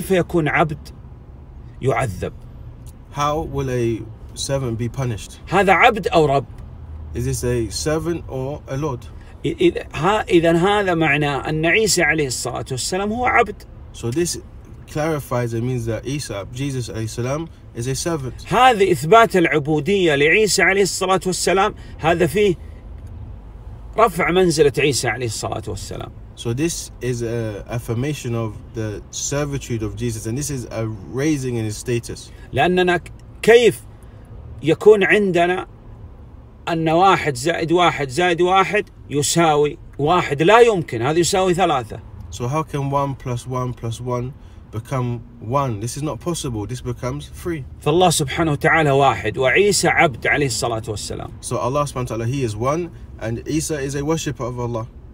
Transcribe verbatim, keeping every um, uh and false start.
كيف يكون عبد يعذب؟ How will a servant be punished? هذا عبد أو رب؟ Is this a servant or a lord? إذا هذا معناه أن عيسى عليه الصلاة والسلام هو عبد. So this clarifies and means that Isa, Jesus alayhi salam, is a servant. هذا إثبات العبودية لعيسى عليه الصلاة والسلام، هذا فيه رفع منزلة عيسى عليه الصلاة والسلام. So this is a affirmation of the servitude of Jesus, and this is a raising in his status. لأننا كيف يكون عندنا أن واحد زائد واحد زائد واحد يساوي واحد؟ لا يمكن، هذا يساوي ثلاثة. So how can one plus one plus one become one? This is not possible. This becomes three. فالله سبحانه وتعالى واحد وعيسى عبد عليه الصلاة والسلام. So Allah subhanahu wa ta'ala, he is one, and Isa is a worshipper of Allah.